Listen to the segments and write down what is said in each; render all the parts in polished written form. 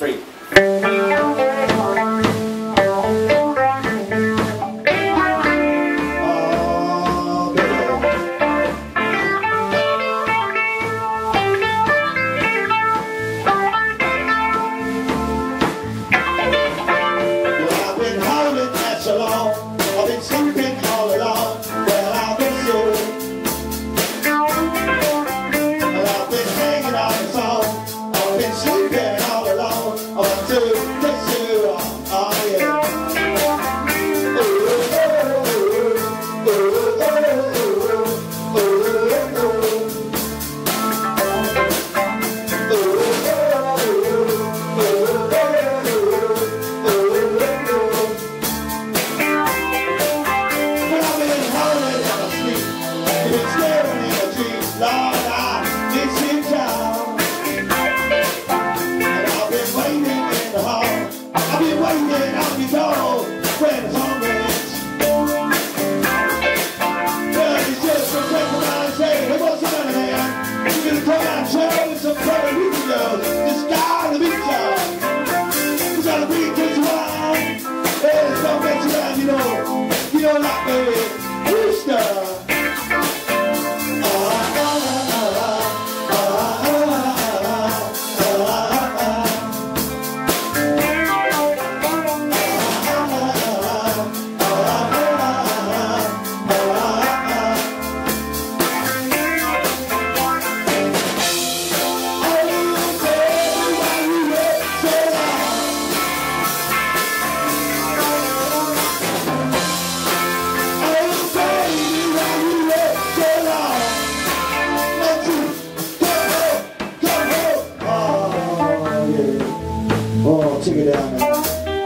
3. I've been sleeping all alone. Well, I've been sick, and I've been hanging on the phone. I've been sleeping all alone. I want to kiss you, oh yeah. Lord, I miss you down. And I've been waiting in the hall. I've been waiting on your door when it's hungry. Well, it's just a friend of mine saying, hey, what's the matter, man? You're gonna come out and show me some Puerto Rican girls. This guy on the beach, he's got a big kids around. Hey, there's no mess around, you know, like me, Rooster. Oh, take it down now.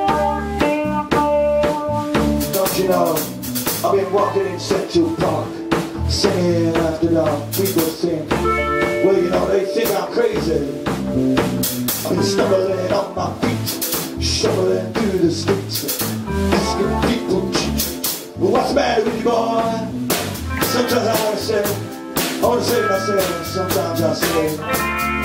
Don't you know, I've been walking in Central Park, singing after dark. People sing, well, you know, they think I'm crazy. I've been stumbling on my feet, shoveling through the streets, asking people, well, what's the matter with you, boy? Sometimes I want to say to myself, and sometimes I say,